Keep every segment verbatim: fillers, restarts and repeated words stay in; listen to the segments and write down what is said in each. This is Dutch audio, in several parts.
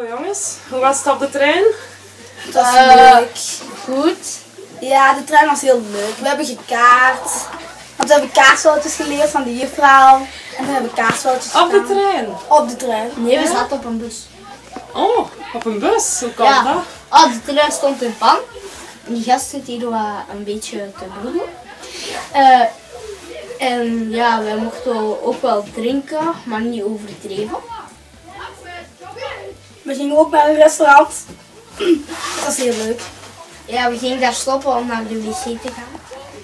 Hallo jongens, hoe was het op de trein? Het was Uh, leuk. Goed. Ja, de trein was heel leuk. We hebben gekaart. Want we hebben kaartspelletjes geleerd van de juffrouw. En we hebben kaartspelletjes Op de gedaan. trein? Op de trein. Nee, we Ja. zaten op een bus. Oh, op een bus, hoe kan Ja. dat? Oh, de trein stond in pan. Die gast zit hier wat een beetje te broeden. Uh, en ja, wij mochten ook wel drinken, maar niet overdreven. We gingen ook naar een restaurant. Dat was heel leuk. Ja, we gingen daar stoppen om naar de wc te gaan.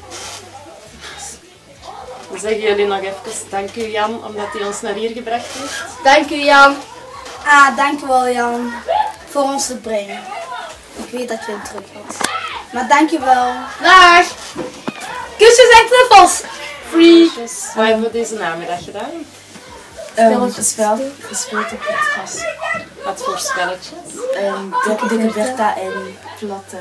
Dan zeggen jullie nog even dank u Jan, omdat hij ons naar hier gebracht heeft. Dank u, Jan. Ah, dankjewel Jan. Voor ons te brengen. Ik weet dat je hem terug was. Maar dankjewel. Dag. Kusjes en knuffels. Free. Dus, wat hebben we deze namiddag gedaan? Um, gespeeld, gespeeld op het gras. Wat voor spelletjes? Um, dikke, dikke Bertha en platte.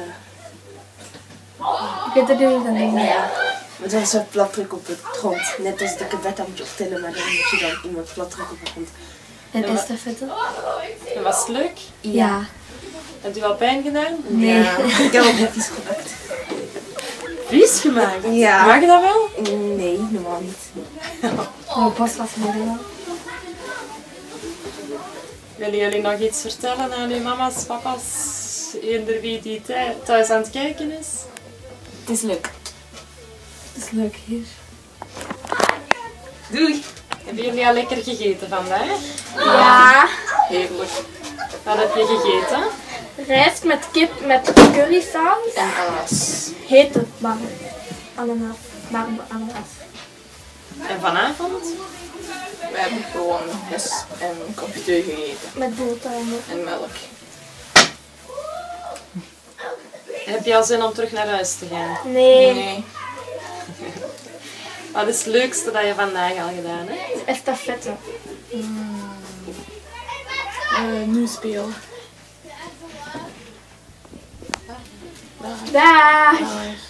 Ik weet het niet meer. Ja. Maar dan is een plat druk op de grond. Net als dikke Bertha moet je optillen, maar dan moet je dan iemand plat druk op de grond. En estafette? En was het leuk? Ja. Hebt u al pijn gedaan? Nee. Ja, ik heb ook net iets gemaakt. Vies gemaakt? Ja. Mag je dat wel? Nee, normaal niet. Oh, pas wat geleden. Willen jullie nog iets vertellen aan uw mama's, papa's, eender wie die thu- thuis aan het kijken is? Het is leuk. Het is leuk hier. Doei! Hebben jullie al lekker gegeten vandaag? Ja. Heerlijk. Wat heb je gegeten? Rijst met kip met currysaus. En alles. Hete bar. Ananas. Barbe ananas. En vanavond? We hebben gewoon res en kopje thee gegeten. Met boterhammen. En melk. Heb je al zin om terug naar huis te gaan? Nee. Nee. Wat is het leukste dat je vandaag al gedaan hebt? Estafette. Uh, nieuw speel. Dag. Dag.